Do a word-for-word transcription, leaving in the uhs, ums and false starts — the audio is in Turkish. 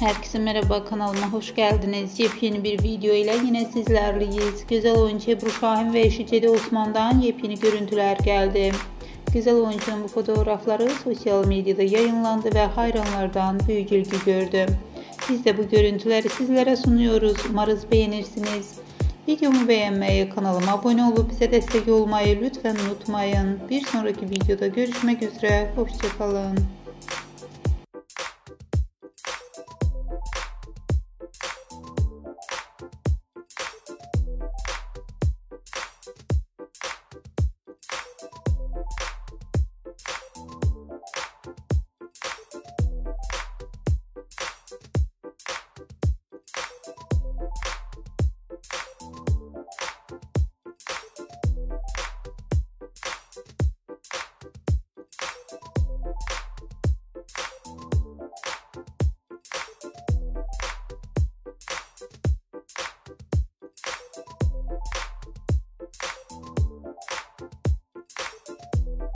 Herkese merhaba, kanalıma hoş geldiniz. Yepyeni bir video ile yine sizlerleyiz. Güzel oyuncu Ebru, Şahi ve eşi Cedi Osman'dan yepyeni görüntüler geldi. Güzel oyuncunun bu fotoğrafları sosyal medyada yayınlandı ve hayranlardan büyük ilgi gördü. Biz de bu görüntüleri sizlere sunuyoruz. Umarız beğenirsiniz. Videomu beğenmeyi, kanalıma abone olup bize destek olmayı lütfen unutmayın. Bir sonraki videoda görüşmek üzere. Hoşça kalın.